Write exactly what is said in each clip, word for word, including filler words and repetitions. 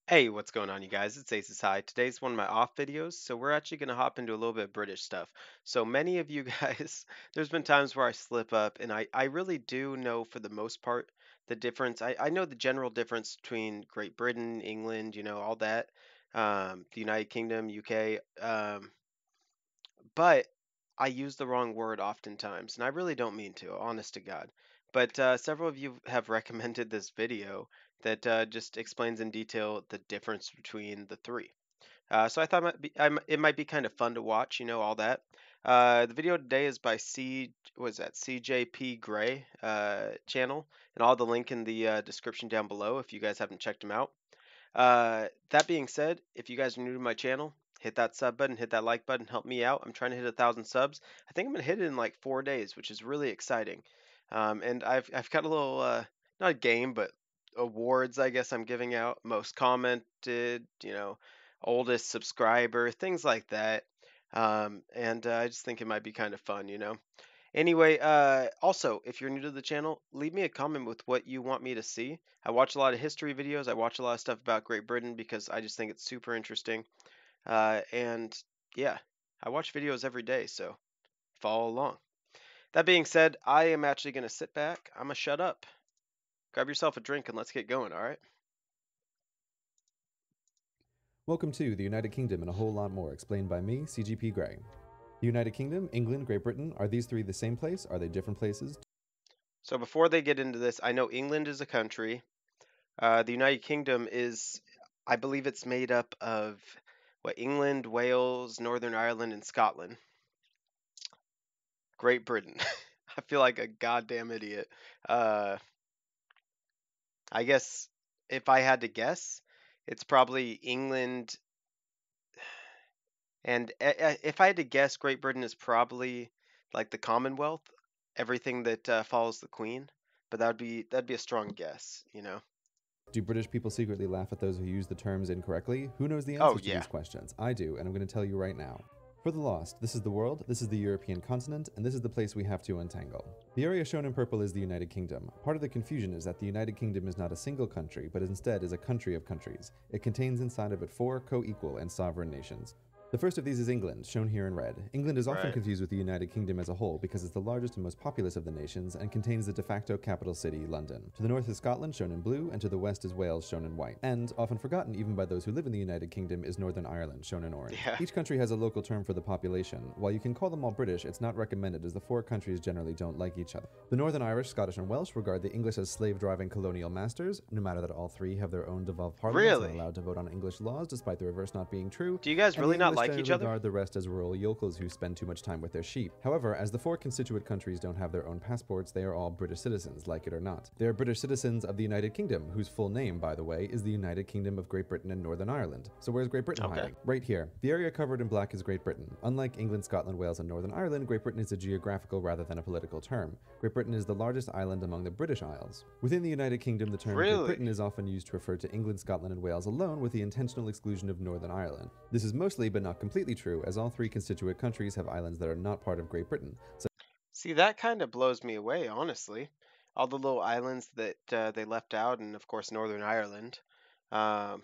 Hey, what's going on, you guys? It's Aces High. Today's one of my off videos, so we're actually going to hop into a little bit of British stuff. So many of you guys, there's been times where I slip up, and I, I really do know for the most part the difference. I, I know the general difference between Great Britain, England, you know, all that, um, the United Kingdom, U K, um, but I use the wrong word oftentimes, and I really don't mean to, honest to God. But uh, several of you have recommended this video that uh, just explains in detail the difference between the three. Uh, so I thought it might be, I'm, it might be kind of fun to watch, you know, all that. Uh, the video today is by C, what is that, C J P Gray uh, channel, and I'll have the link in the uh, description down below if you guys haven't checked him out. Uh, that being said, if you guys are new to my channel, hit that sub button, hit that like button, help me out. I'm trying to hit a thousand subs. I think I'm gonna hit it in like four days, which is really exciting. Um, and I've I've got a little uh, not a game, but awards I guess I'm giving out. Most commented, you know, oldest subscriber, things like that. Um, and uh, I just think it might be kind of fun, you know. Anyway, uh, also, if you're new to the channel, leave me a comment with what you want me to see. I watch a lot of history videos. I watch a lot of stuff about Great Britain because I just think it's super interesting. Uh, and yeah, I watch videos every day, so follow along. That being said, I am actually going to sit back. I'm going to shut up. Grab yourself a drink and let's get going, all right? Welcome to The United Kingdom and a Whole Lot More, explained by me, C G P Gray. The United Kingdom, England, Great Britain, are these three the same place? Are they different places? So before they get into this, I know England is a country. Uh, the United Kingdom is, I believe it's made up of what England, Wales, Northern Ireland, and Scotland. Great Britain. I feel like a goddamn idiot. Uh, I guess if I had to guess, it's probably England. And a- a- if I had to guess, Great Britain is probably like the Commonwealth, everything that uh, follows the Queen. But that would be that'd be a strong guess, you know. Do British people secretly laugh at those who use the terms incorrectly? Who knows the Oh answers to yeah, these questions? I do, and I'm going to tell you right now. For the lost, this is the world, this is the European continent, and this is the place we have to untangle. The area shown in purple is the United Kingdom. Part of the confusion is that the United Kingdom is not a single country, but instead is a country of countries. It contains inside of it four co-equal and sovereign nations. The first of these is England, shown here in red. England is often right. confused with the United Kingdom as a whole because it's the largest and most populous of the nations and contains the de facto capital city, London. To the north is Scotland, shown in blue, and to the west is Wales, shown in white. And, often forgotten even by those who live in the United Kingdom, is Northern Ireland, shown in orange. Yeah. Each country has a local term for the population. While you can call them all British, it's not recommended as the four countries generally don't like each other. The Northern Irish, Scottish, and Welsh regard the English as slave-driving colonial masters, no matter that all three have their own devolved parliaments and are Really? allowed to vote on English laws, despite the reverse not being true. Do you guys And the really not English like generally each other? regard the rest as rural yokels who spend too much time with their sheep. However, as the four constituent countries don't have their own passports, they are all British citizens, like it or not. They are British citizens of the United Kingdom, whose full name, by the way, is the United Kingdom of Great Britain and Northern Ireland. So where's Great Britain Okay. hiding? Right here. The area covered in black is Great Britain. Unlike England, Scotland, Wales, and Northern Ireland, Great Britain is a geographical rather than a political term. Great Britain is the largest island among the British Isles. Within the United Kingdom, the term Great Really? Britain is often used to refer to England, Scotland, and Wales alone, with the intentional exclusion of Northern Ireland. This is mostly, but not completely true, as all three constituent countries have islands that are not part of Great Britain. So See, that kind of blows me away, honestly. All the little islands that uh, they left out, and of course Northern Ireland. Um,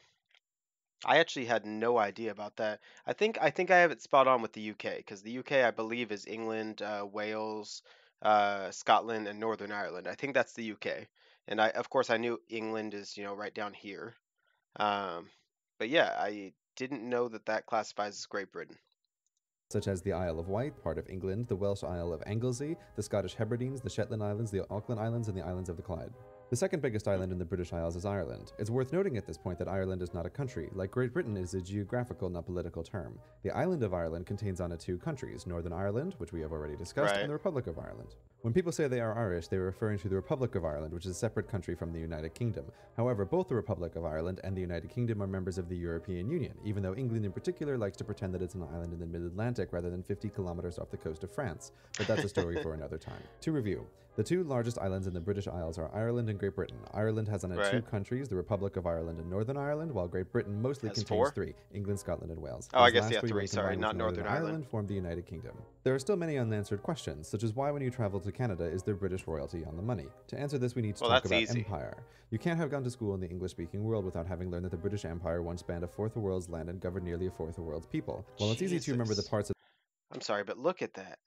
I actually had no idea about that. I think I think I have it spot on with the U K because the U K I believe is England, uh, Wales, uh, Scotland, and Northern Ireland. I think that's the U K. And I of course I knew England is you know right down here. Um, but yeah, I didn't know that that classifies as Great Britain. such as the Isle of Wight, part of England, the Welsh Isle of Anglesey, the Scottish Hebrides, the Shetland Islands, the Auckland Islands, and the islands of the Clyde. The second biggest Hmm. island in the British Isles is Ireland. It's worth noting at this point that Ireland is not a country, like Great Britain is a geographical, not political term. The island of Ireland contains on it two countries, Northern Ireland, which we have already discussed, and Right. the Republic of Ireland. When people say they are Irish, they are referring to the Republic of Ireland, which is a separate country from the United Kingdom. However, both the Republic of Ireland and the United Kingdom are members of the European Union, even though England in particular likes to pretend that it's an island in the mid-Atlantic rather than fifty kilometers off the coast of France. But that's a story for another time. To review, the two largest islands in the British Isles are Ireland and Great Britain. Ireland has on it two Right. countries, the Republic of Ireland and Northern Ireland, while Great Britain mostly Has contains four? three, England, Scotland, and Wales. Oh, I These guess last yeah, three, three. when Sorry, combined with not Northern Northern Ireland. Ireland, form the United Kingdom. There are still many unanswered questions, such as why when you travel to Canada is there British royalty on the money? To answer this, we need to Well, talk that's about easy. empire. You can't have gone to school in the English-speaking world without having learned that the British Empire once spanned a fourth of the world's land and governed nearly a fourth of the world's people. While it's easy to remember the Jesus. parts of I'm sorry, but look at that.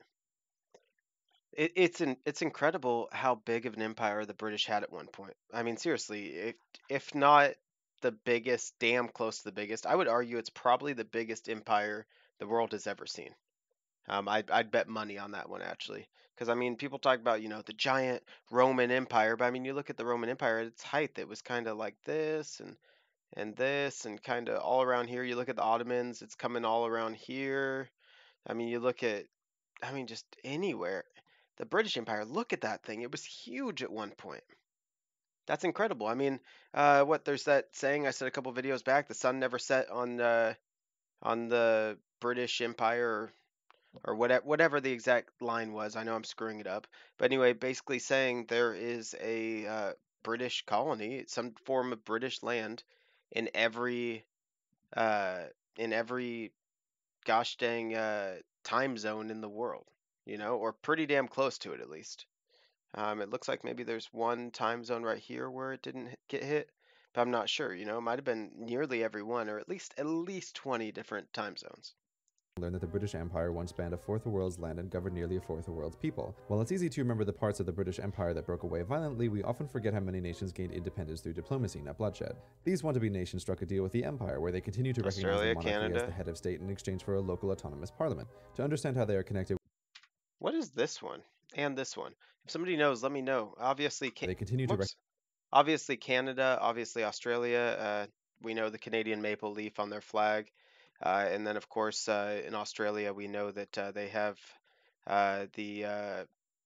It, it's in, it's incredible how big of an empire the British had at one point. I mean, seriously, if if not the biggest, damn close to the biggest, I would argue it's probably the biggest empire the world has ever seen. Um, I'd, I'd bet money on that one actually, because I mean, people talk about you know the giant Roman Empire, but I mean, you look at the Roman Empire at its height, it was kind of like this and and this and kind of all around here. You look at the Ottomans, it's coming all around here. I mean, you look at, I mean, just anywhere. The British Empire, look at that thing. It was huge at one point. That's incredible. I mean, uh, what there's that saying I said a couple videos back: the sun never set on uh, on the British Empire, or, or whatever whatever the exact line was. I know I'm screwing it up, but anyway, basically saying there is a uh, British colony, some form of British land, in every uh, in every gosh dang uh, time zone in the world, you know, or pretty damn close to it at least. Um, it looks like maybe there's one time zone right here where it didn't hit- get hit, but I'm not sure. You know, it might have been nearly every one, or at least at least twenty different time zones. learn that the British Empire once spanned a fourth of the world's land and governed nearly a fourth of the world's people. While it's easy to remember the parts of the British Empire that broke away violently, we often forget how many nations gained independence through diplomacy, not bloodshed. These want-to-be nations struck a deal with the Empire, where they continue to recognize Australia, the monarchy as Canada. the head of state in exchange for a local autonomous parliament. To understand how they are connected, What is this one? And this one. If somebody knows, let me know. Obviously, can- they continue to rec- whoops. Obviously Canada, obviously Australia. Uh, we know the Canadian maple leaf on their flag. Uh, and then, of course, uh, in Australia, we know that uh, they have uh, the uh,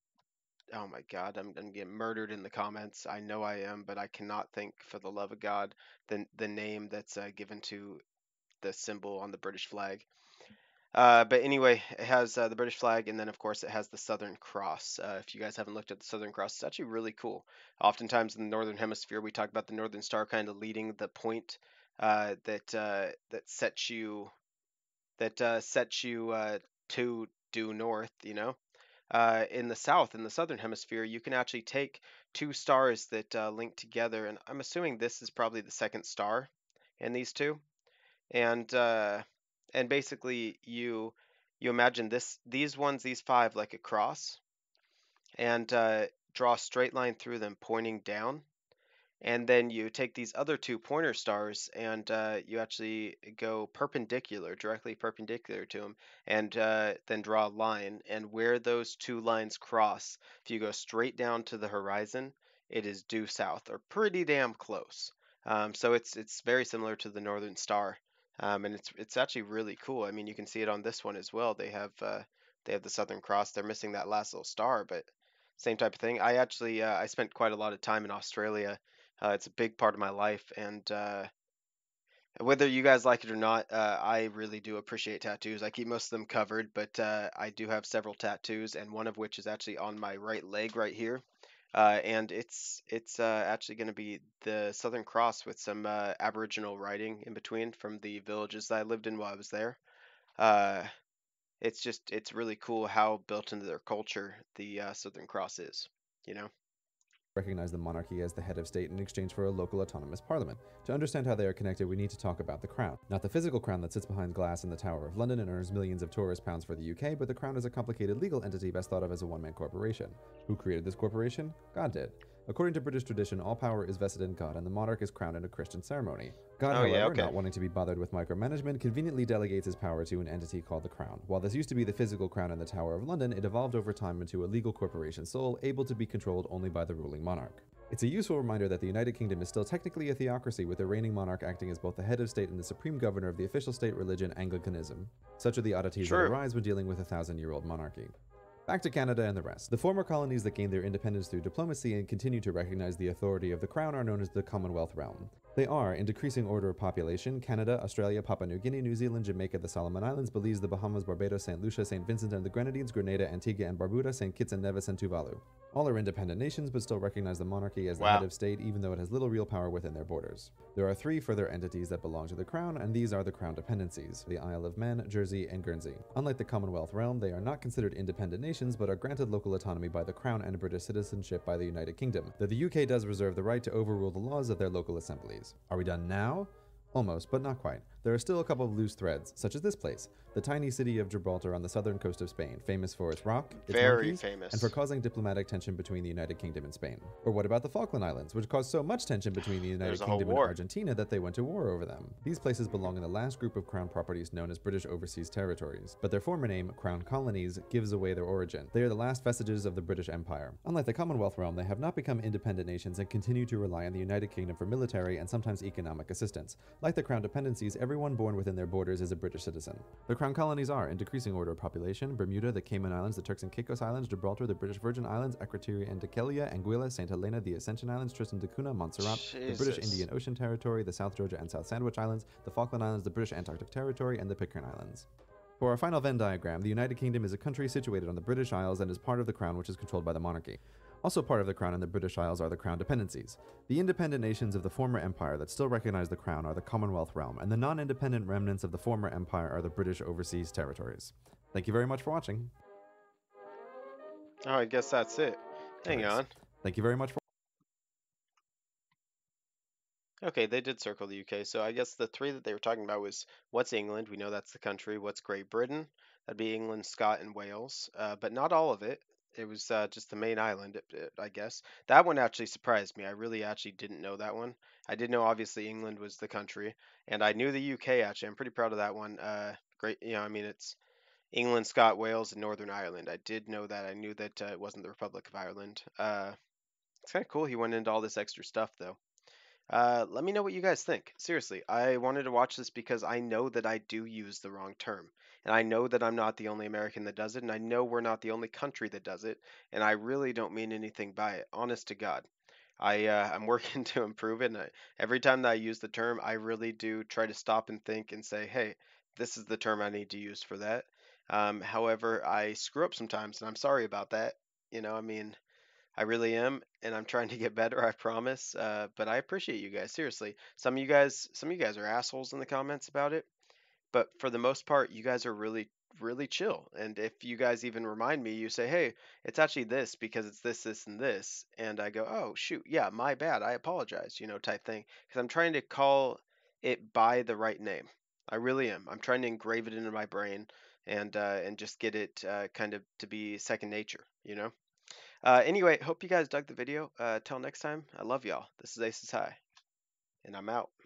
oh my God, I'm, I'm getting murdered in the comments. I know I am, but I cannot think for the love of God the the name that's uh, given to the symbol on the British flag. Uh, but anyway, it has uh, the British flag, and then of course it has the Southern Cross. Uh, if you guys haven't looked at the Southern Cross, it's actually really cool. Oftentimes in the Northern Hemisphere, we talk about the Northern Star kind of leading the point uh, that uh, that sets you that uh, sets you uh, to due north. You know, uh, in the south, in the southern hemisphere, you can actually take two stars that uh, link together, and I'm assuming this is probably the second star in these two, and uh, and basically you you imagine this these ones, these five, like a cross, and uh, draw a straight line through them pointing down, and then you take these other two pointer stars and uh, you actually go perpendicular, directly perpendicular to them, and uh, then draw a line. And where those two lines cross, if you go straight down to the horizon, it is due south, or pretty damn close. Um, so it's it's very similar to the Northern Star, um, and it's it's actually really cool. I mean, you can see it on this one as well. They have uh, they have the Southern Cross. They're missing that last little star, but same type of thing. I actually uh, I spent quite a lot of time in Australia. Uh, it's a big part of my life, and uh, whether you guys like it or not, uh, I really do appreciate tattoos. I keep most of them covered, but uh, I do have several tattoos, and one of which is actually on my right leg right here. Uh, and it's it's uh, actually going to be the Southern Cross with some uh, Aboriginal writing in between from the villages that I lived in while I was there. Uh, it's just it's really cool how built into their culture the uh, Southern Cross is, you know. recognize the monarchy as the head of state in exchange for a local autonomous parliament. To understand how they are connected, we need to talk about the crown. Not the physical crown that sits behind glass in the Tower of London and earns millions of tourist pounds for the U K, but the crown is a complicated legal entity best thought of as a one-man corporation. Who created this corporation? God did. According to British tradition, all power is vested in God, and the monarch is crowned in a Christian ceremony. God, Oh however, yeah, okay. not wanting to be bothered with micromanagement, conveniently delegates his power to an entity called the Crown. While this used to be the physical crown in the Tower of London, it evolved over time into a legal corporation sole, able to be controlled only by the ruling monarch. It's a useful reminder that the United Kingdom is still technically a theocracy, with the reigning monarch acting as both the head of state and the supreme governor of the official state religion, Anglicanism. Such are the oddities True. that arise when dealing with a thousand-year-old monarchy. Back to Canada and the rest. The former colonies that gained their independence through diplomacy and continue to recognize the authority of the crown are known as the Commonwealth realm. They are, in decreasing order of population, Canada, Australia, Papua New Guinea, New Zealand, Jamaica, the Solomon Islands, Belize, the Bahamas, Barbados, Saint Lucia, Saint Vincent and the Grenadines, Grenada, Antigua and Barbuda, Saint Kitts and Nevis, and Tuvalu. All are independent nations, but still recognize the monarchy as the head Wow. of state, even though it has little real power within their borders. There are three further entities that belong to the Crown, and these are the Crown dependencies, the Isle of Man, Jersey, and Guernsey. Unlike the Commonwealth realm, they are not considered independent nations, but are granted local autonomy by the Crown and British citizenship by the United Kingdom, though the U K does reserve the right to overrule the laws of their local assemblies. Are we done now? Almost, but not quite. There are still a couple of loose threads, such as this place, the tiny city of Gibraltar on the southern coast of Spain, famous for its rock, its Very monkeys, famous. and for causing diplomatic tension between the United Kingdom and Spain. Or what about the Falkland Islands, which caused so much tension between the United There's a whole Kingdom and war. Argentina that they went to war over them? These places belong in the last group of crown properties known as British Overseas Territories, but their former name, Crown Colonies, gives away their origin. They are the last vestiges of the British Empire. Unlike the Commonwealth realm, they have not become independent nations and continue to rely on the United Kingdom for military and sometimes economic assistance. Like the Crown dependencies, everyone born within their borders is a British citizen. The Crown Colonies are, in decreasing order of population, Bermuda, the Cayman Islands, the Turks and Caicos Islands, Gibraltar, the British Virgin Islands, Equatorial and Dekelia, Anguilla, Saint Helena, the Ascension Islands, Tristan da Cunha, Montserrat, the British Jesus. Indian Ocean Territory, the South Georgia and South Sandwich Islands, the Falkland Islands, the British Antarctic Territory, and the Pitcairn Islands. For our final Venn diagram, the United Kingdom is a country situated on the British Isles and is part of the Crown, which is controlled by the monarchy. Also part of the Crown and the British Isles are the Crown dependencies. The independent nations of the former empire that still recognize the Crown are the Commonwealth realm, and the non-independent remnants of the former empire are the British Overseas Territories. Thank you very much for watching. Oh, I guess that's it. Hang Nice. on. Thank you very much for Okay, they did circle the U K. So I guess the three that they were talking about was what's England? We know that's the country. What's Great Britain? That'd be England, Scott, and Wales. Uh, but not all of it. It was uh, just the main island, it- it- I guess. That one actually surprised me. I really actually didn't know that one. I did know obviously England was the country, and I knew the U K actually. I'm pretty proud of that one. Uh, great, you know, I mean it's England, Scott, Wales, and Northern Ireland. I did know that. I knew that uh, it wasn't the Republic of Ireland. Uh, it's kind of cool. He went into all this extra stuff though. Uh, let me know what you guys think. Seriously, I wanted to watch this because I know that I do use the wrong term. And I know that I'm not the only American that does it, and I know we're not the only country that does it, and I really don't mean anything by it, honest to God. I uh, I'm working to improve it, and I, every time that I use the term, I really do try to stop and think and say, hey, this is the term I need to use for that. Um, however, I screw up sometimes, and I'm sorry about that. You know, I mean, I really am, and I'm trying to get better, I promise. Uh, but I appreciate you guys, seriously. Some of you guys, some of you guys are assholes in the comments about it, but for the most part, you guys are really, really chill. And if you guys even remind me, you say, "Hey, it's actually this because it's this, this, and this," and I go, "Oh, shoot, yeah, my bad. I apologize," you know, type thing. Because I'm trying to call it by the right name. I really am. I'm trying to engrave it into my brain and uh, and just get it uh, kind of to be second nature, you know. Uh, anyway, hope you guys dug the video. Uh, till next time, I love y'all. This is Aces High, and I'm out.